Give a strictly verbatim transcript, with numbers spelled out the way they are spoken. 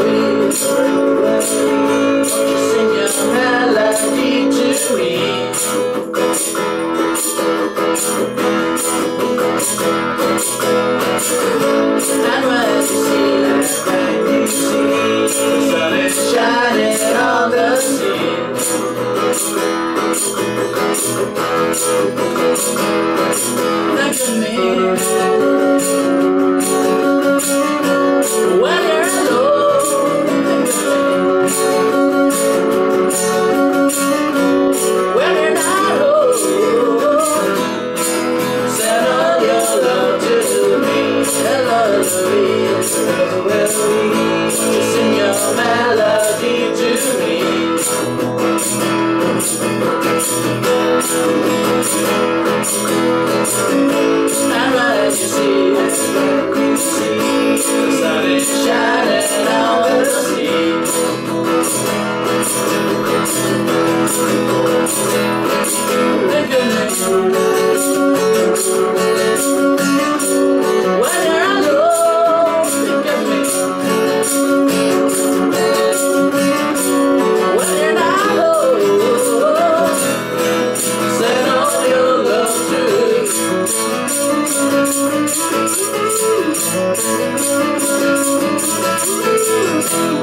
Eloise, won't you sing your melody to me? And when you see that, when you see the sun is shining on the sea, think of me. When you're alone, think of me. When you're not home, send all your love to me. Eloise, Eloise, just sing your melody to me. And when you see it, when you see the sun is shining on the sea, think of me. When you're alone, think of me. When you're not home, send all your love to me.